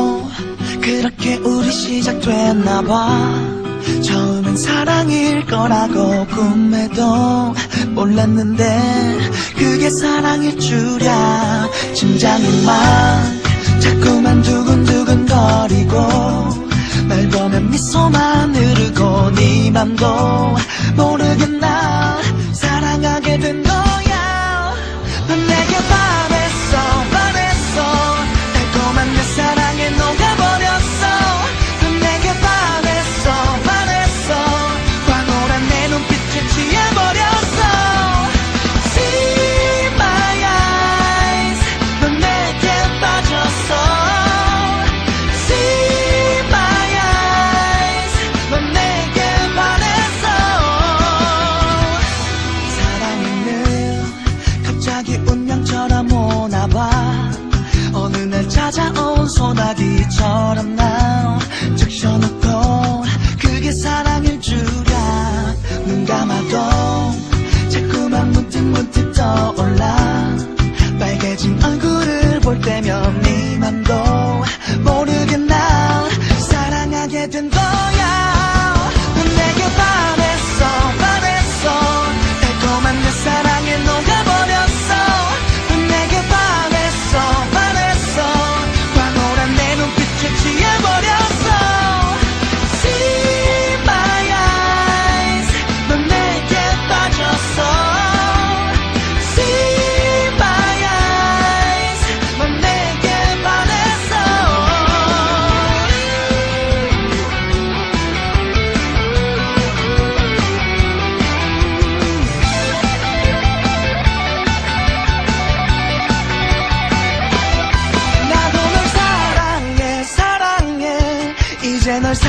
그렇게 우리 시작됐나봐. 처음엔 사랑일 거라고 꿈에도 몰랐는데 그게 사랑일 줄이야. 심장이 막 자꾸만 두근두근거리고 날 보면 미소만 흐르고 네 맘도 모르게 날 사랑하게 된 거야. 넌 내게 반했어 달콤한 내 사랑에 녹아버렸어. 넌 내게 반했어 황홀한 내 눈빛에 취해버렸어. See my eyes, 넌 내게 빠졌어. See my eyes, 넌 내게 반했어. 사랑은 갑자기 운명처럼 오나봐. 어느 날 찾아온 소나기처럼 날 적셔놓고 그게 사랑일 줄이야. 눈 감아도 자꾸만 문득문득 떠올라. 빨개진 얼굴을 볼 때면 네 맘도 모르게 날 사랑하게 된 거야. 넌 내게 반했어 달콤한 내 사랑에 녹아버렸어. 넌 내게 반했어 황홀한 내 눈빛에 취해버렸어. See my eyes, 넌 내게 빠졌어. See my eyes, 넌 내게 반했어. 나도 널 사랑해 이제 널